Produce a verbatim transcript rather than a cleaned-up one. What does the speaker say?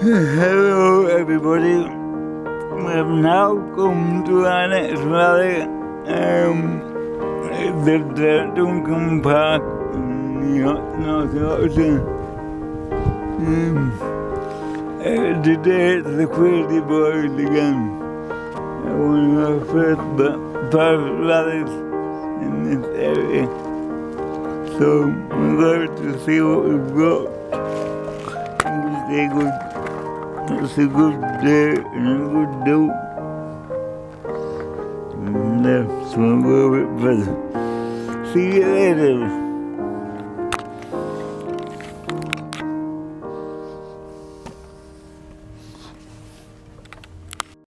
Hello everybody, we have now come to our next rally. Um, it's at the Duncombe Park in York- North Yorkshire. Um, uh, today it's the Crazy Boys again. Uh, one of our first ba- past rallies in this area. So we're going to see what we've got. It's a good It's a good day and a good do. And that's one go a bit better. See you later.